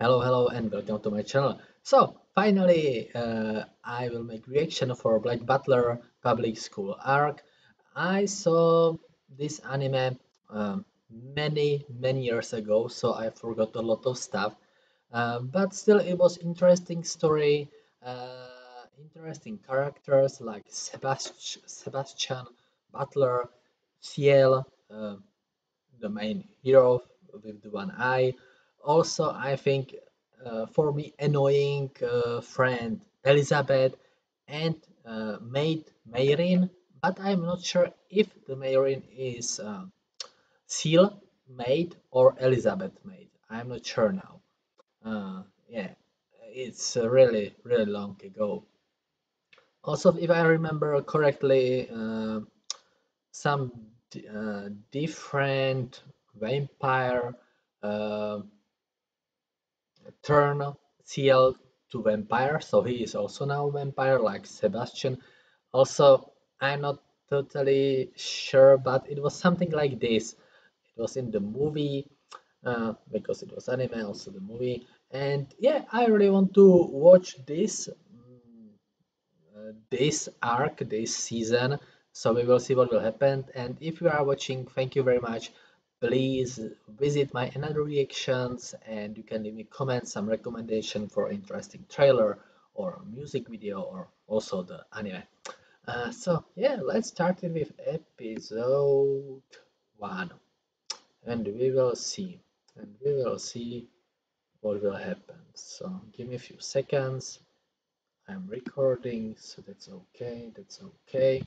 Hello, and welcome to my channel. So, finally, I will make reaction for Black Butler Public School arc. I saw this anime many years ago, so I forgot a lot of stuff. But still, it was interesting story, interesting characters like Sebastian, Butler, Ciel, the main hero with the one eye. Also, I think for me, annoying friend Elizabeth and maid Mayrin, but I'm not sure if the Mayrin is Seal maid or Elizabeth maid. I'm not sure now. Yeah, it's really long ago. Also, if I remember correctly, some different vampire uh, turn CL to vampire, so he is also now vampire like Sebastian. Also, I'm not totally sure, but it was something like this. It was in the movie because it was anime, also the movie. And yeah, I really want to watch this arc, this season. So we will see what will happen. And if you are watching, thank you very much. Please visit my another reactions and you can leave me comments, some recommendation for interesting trailer or music video or also the anime. So yeah, let's start it with episode 1 and we will see what will happen. So give me a few seconds. I'm recording, so that's okay. That's okay.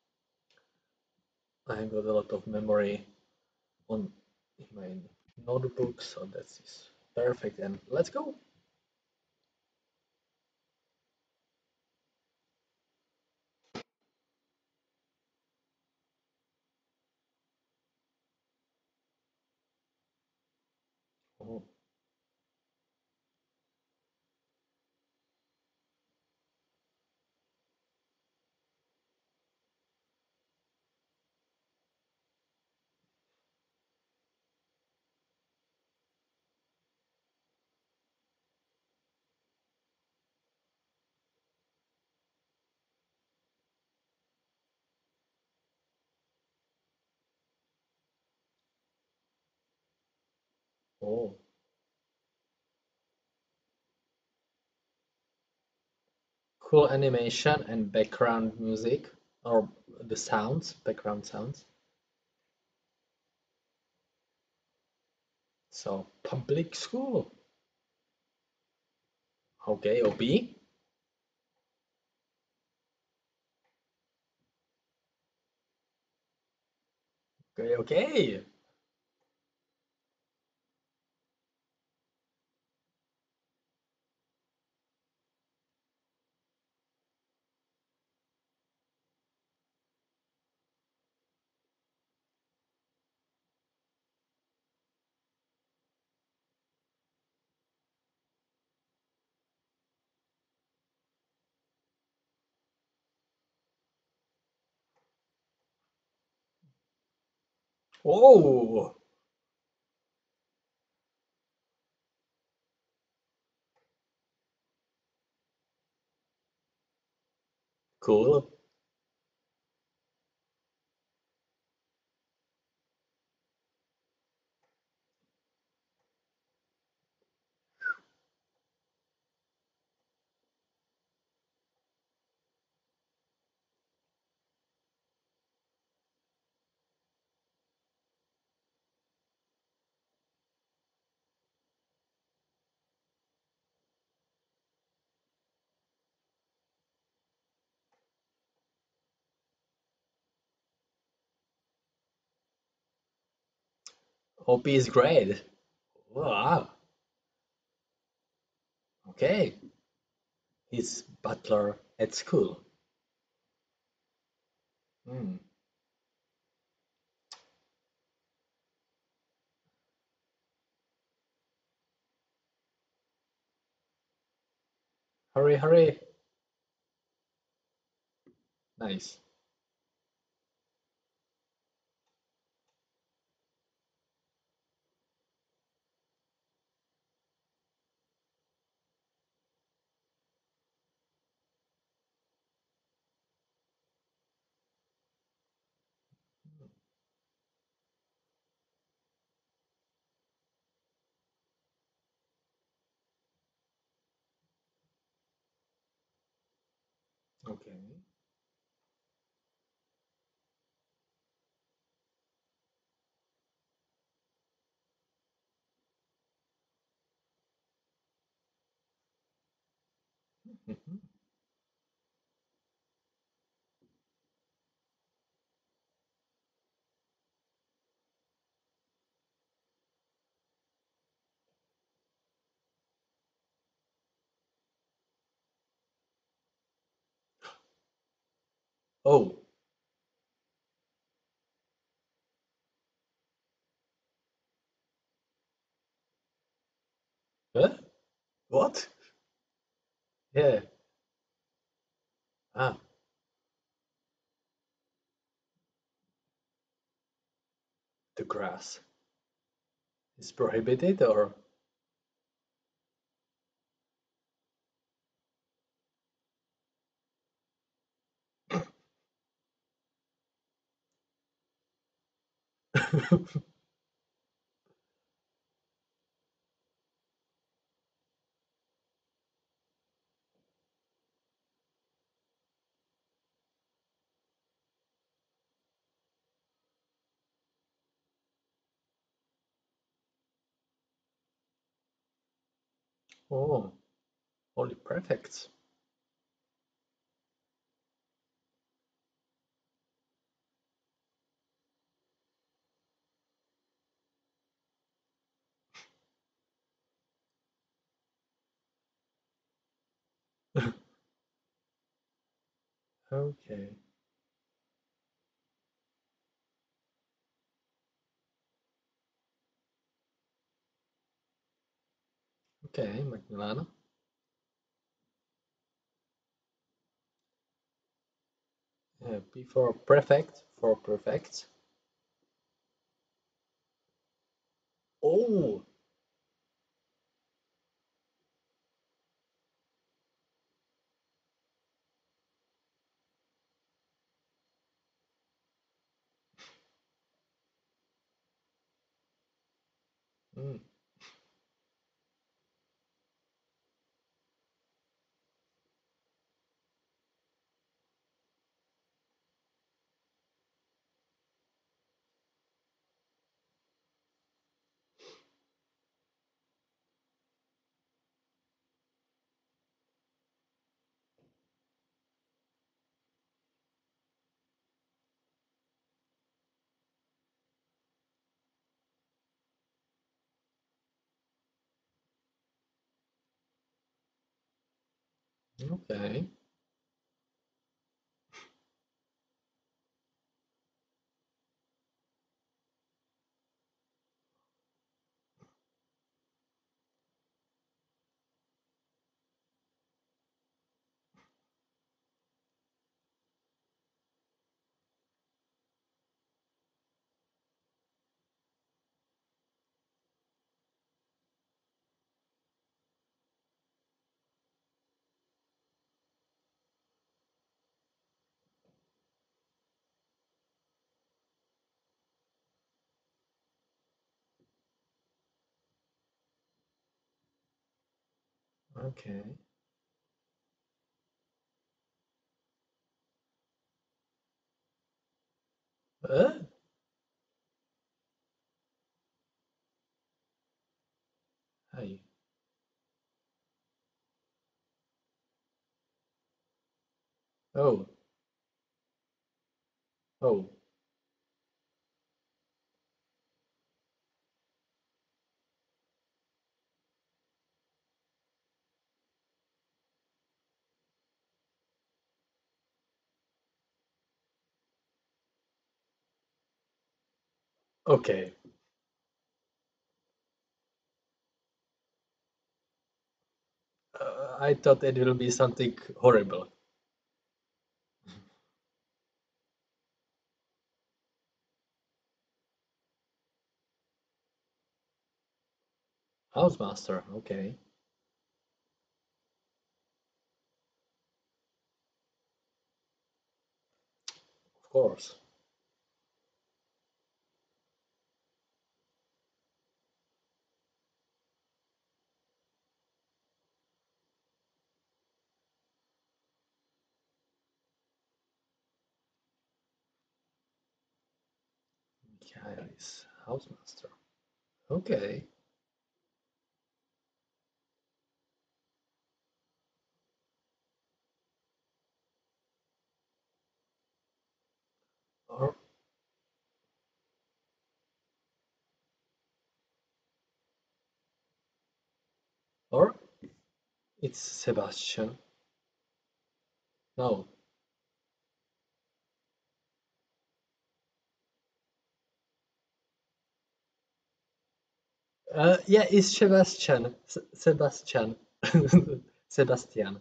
I got a lot of memory on in my notebook, so that is perfect. And let's go. Oh, oh, cool animation and background music or the sounds, background sounds. So public school. Okay, OP. Okay. Oh, cool. OP is great. Wow. Okay. He's butler at school. Hmm. Hurry, hurry. Nice. Okay. Mhm. Oh, huh? What? Yeah. Ah, the grass is prohibited or? Oh, only prefects. Okay. Okay, Macmillan. Before prefect for prefects. Oh, mm, okay. Okay. Uh, hey. Oh, oh, okay. I thought it will be something horrible. Housemaster, okay. Of course. Kylie's housemaster. Okay. Or or it's Sebastian. No. Yeah, it's Sebastian. Sebastian. Sebastian.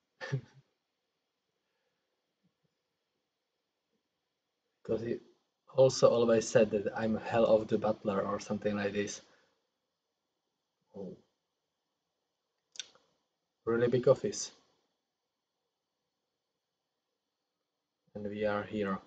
Because he also always said that I'm hell of the butler or something like this. Oh, really big office. And we are here.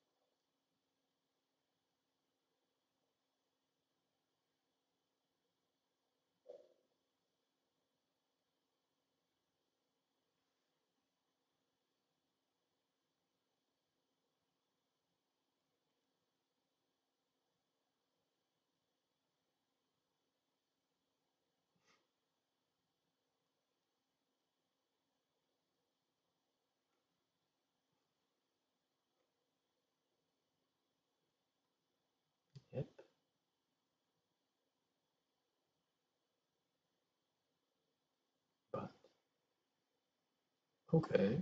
Yep, but okay.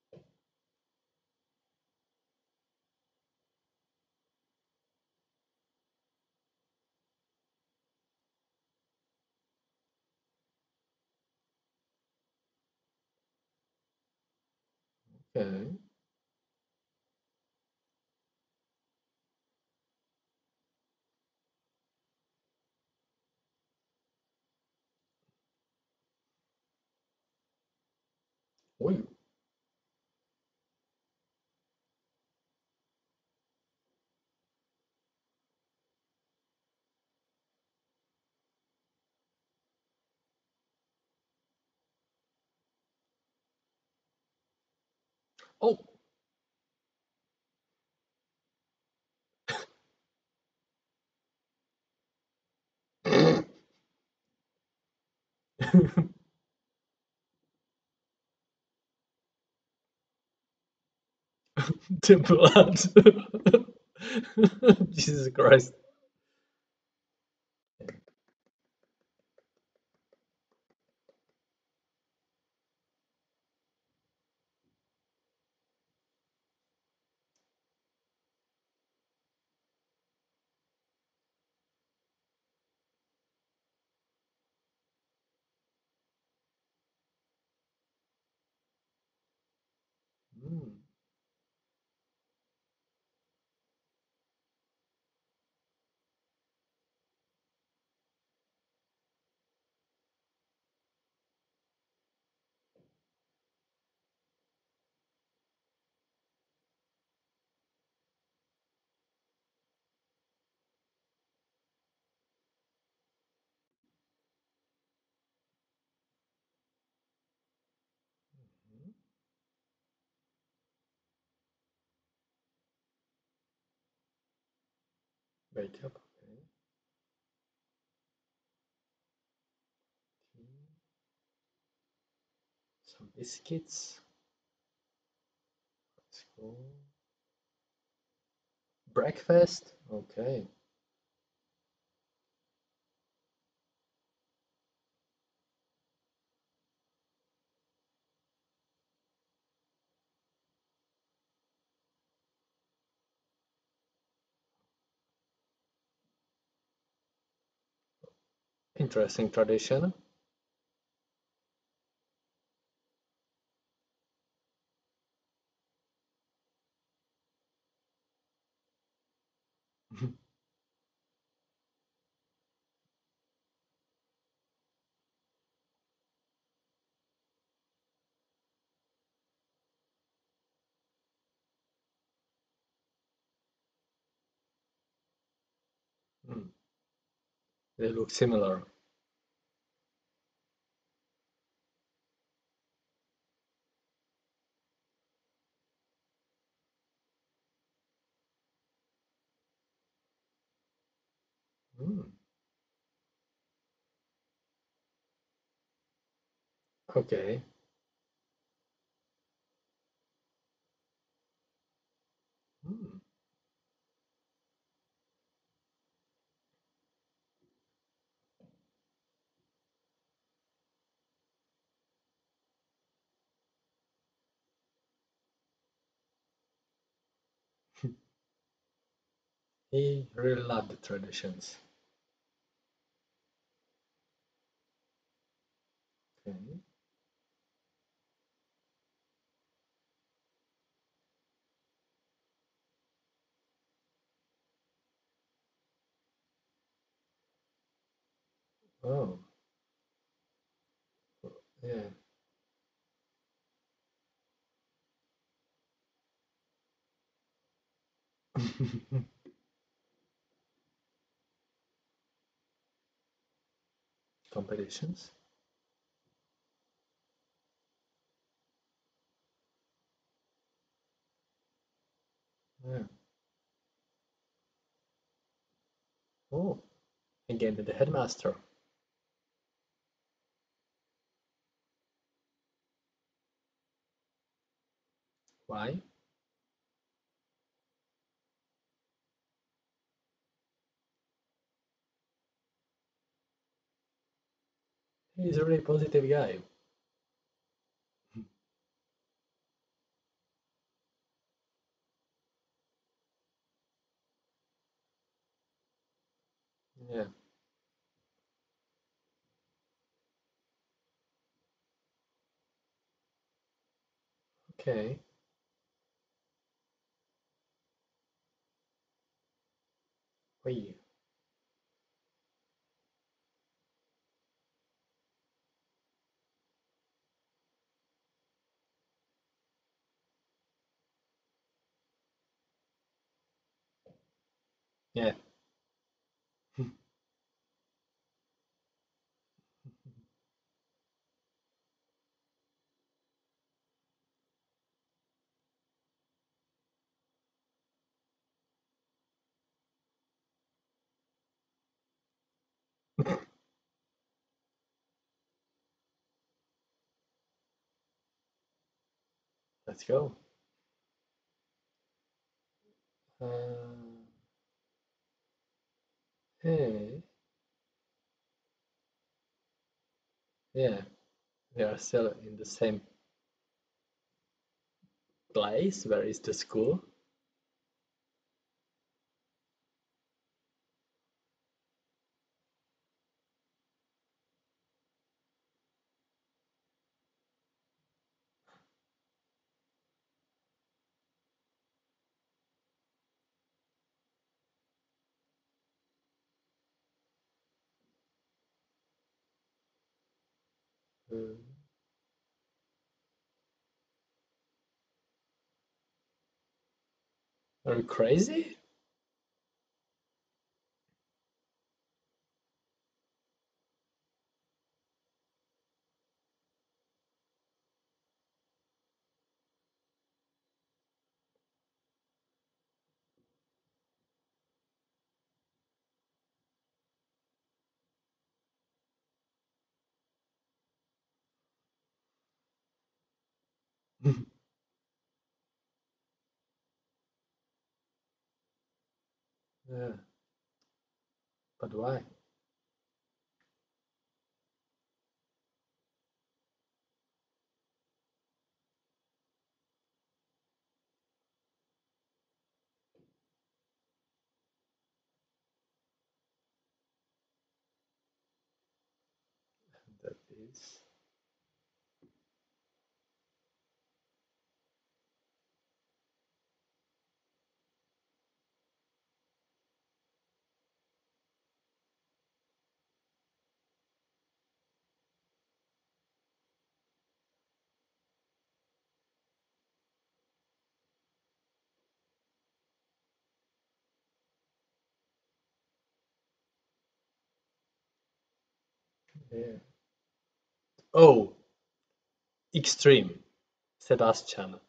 Okay. Oi. Oh. The blood. Jesus Christ. Mm, mhm. Wake up. Okay. Tea, some biscuits. Let's go. Breakfast. Okay. Interesting tradition. Mm, they look similar. Mm, okay. Mm. He really loved the traditions. Okay. Oh, yeah. Competitions. Yeah. Oh, again with the headmaster. Why? He's a really positive guy. Yeah. Okay. Wait. Yeah. Let's go. Uh, hey. Yeah. We are still in the same place. Where is the school? Uh, are you crazy? Yeah. But why? That is. Yeah. Oh, extreme. Sebastian.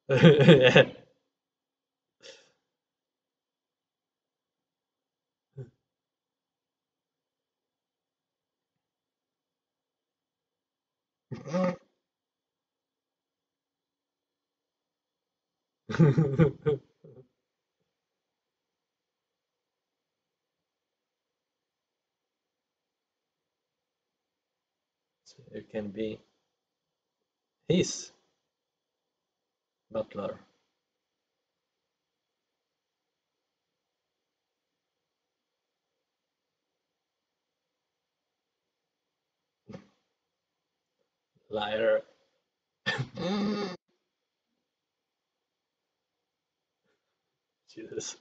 Yeah. So it can be his butler, liar. Jesus.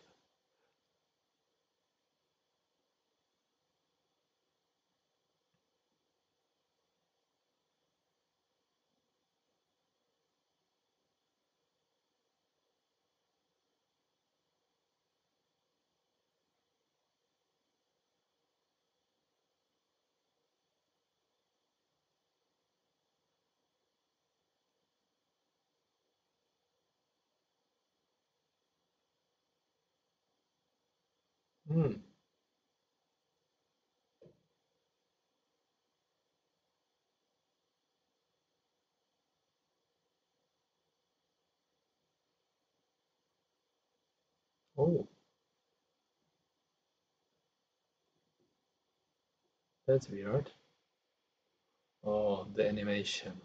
Hmm. Oh, that's weird. Oh, the animation.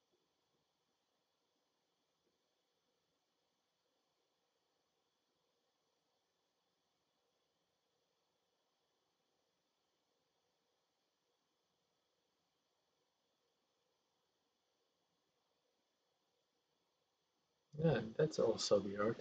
Yeah, that's also weird.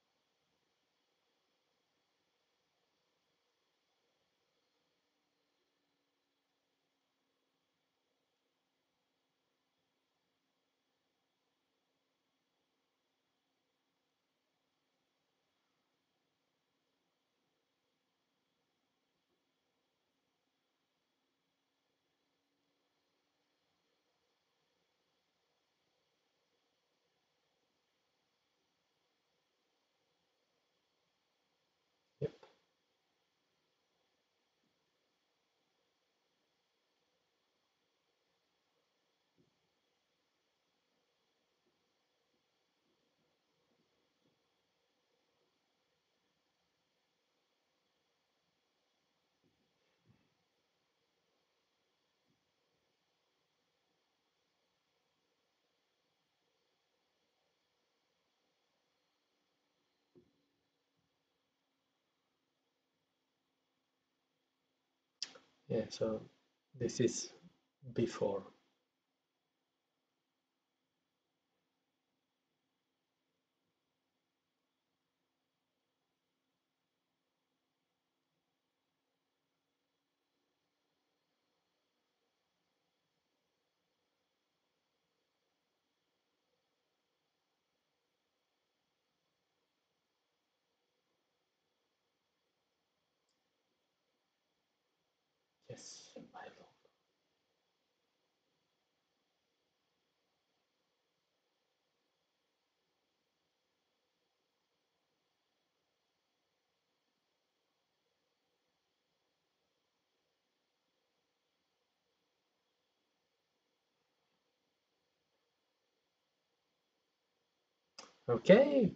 Yep. Yeah, so this is before. Yes, my lord. Okay.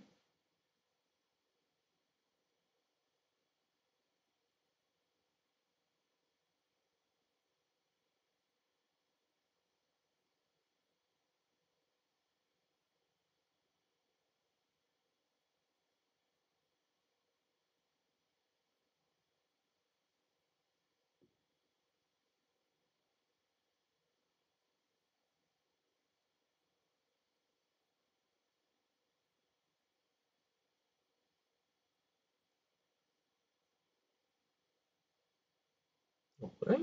Okay.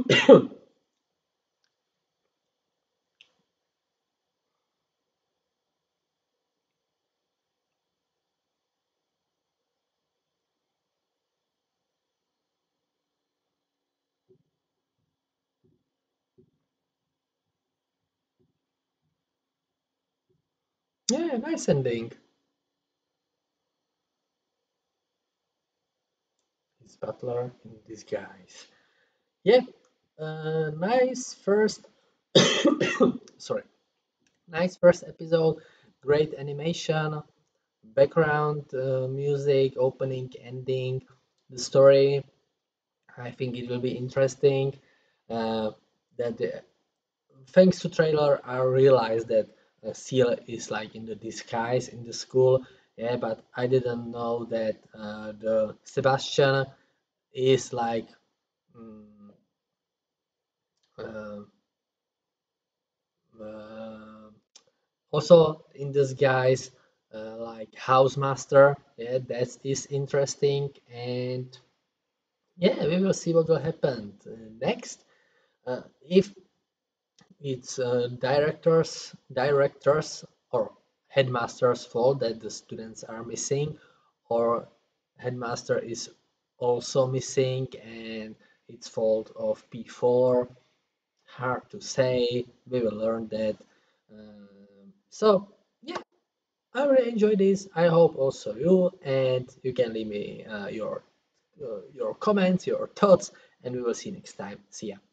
Yeah, nice ending. It's Butler in disguise. Yeah, nice first. Sorry, nice first episode. Great animation, background music, opening, ending, the story. I think it will be interesting. Uh, that thanks to trailer, I realized that Seal is like in the disguise in the school. Yeah, but I didn't know that the Sebastian is like mm, uh, uh, also in disguise, like housemaster. Yeah, that is interesting, and yeah, we will see what will happen next. If it's directors or headmaster's fault that the students are missing, or headmaster is also missing and it's fault of P4. Hard to say. We will learn that. So yeah, I really enjoy this. I hope also you, and you can leave me your comments, your thoughts, and we will see you next time. See ya.